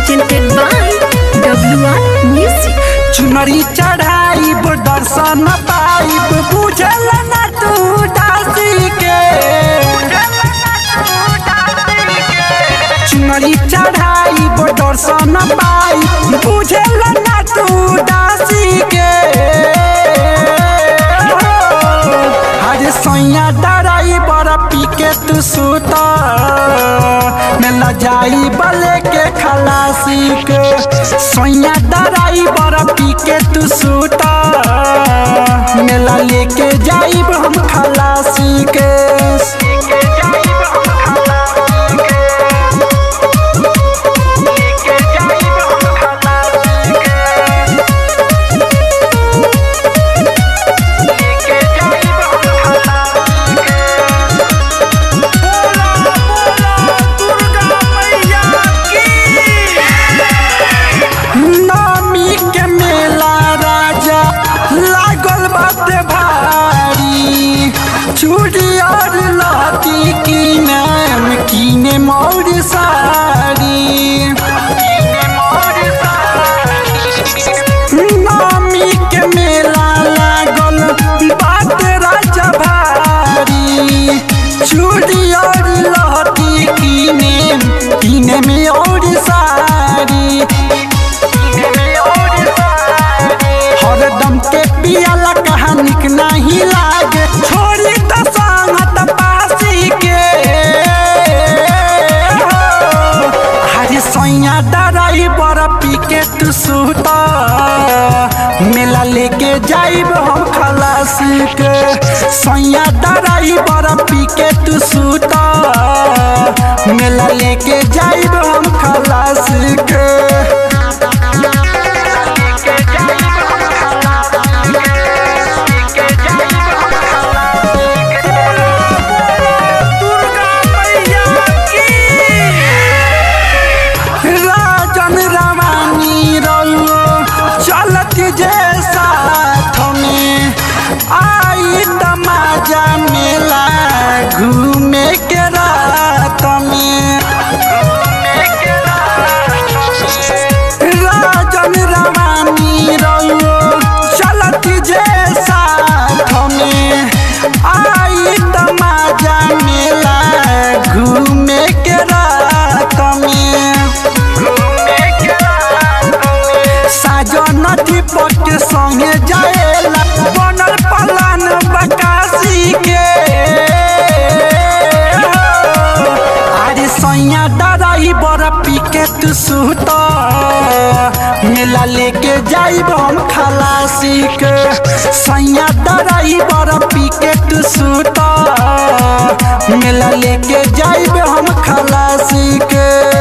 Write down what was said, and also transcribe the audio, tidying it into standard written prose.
presented by WR Music। चुनरी चढ़ाई दर्शन पाई बुझल न तू दासी के। चुनरी चढ़ाई दर्शन पाई बुझल न तू दासी के। हरे सैया डराई बड़ा पी के तू सुता मेला जाई बले के खलासी के। सैया डराई बड़ा पी के तू सुता मेला लेके जाई हम खलासी के। चूड़ी और लहती कीने मोर साड़ी। नामी के मेला लागल बात राजा भारी। चूड़ी और लहती कीने में और साड़ी। हरदम के पियाला कहानिक नहीं लागे छोड़ी तो संगत पासी के। हरे सैया डराई बड़ा पी के तू सुता मेला लेके जाइब हम खलासी के। सैया डराई बड़ा पी के तू सुता मेला लेके जाइब हम खलासी के। आई तमाजा मेला घूमे के रात में। राजन रवानी रहो चलत जे साथ में। आई तमाजा मेला घूमे के रात में। साजन दीपक के संगे जाएला बनल पलान बकासी के। अरे सैया डराई बड़ा पी के तू सुता मेला लेके जाइब हम खलासी के। सैया डराई बड़ा पी के तू सुता मेला लेके जाइब हम खलासी के।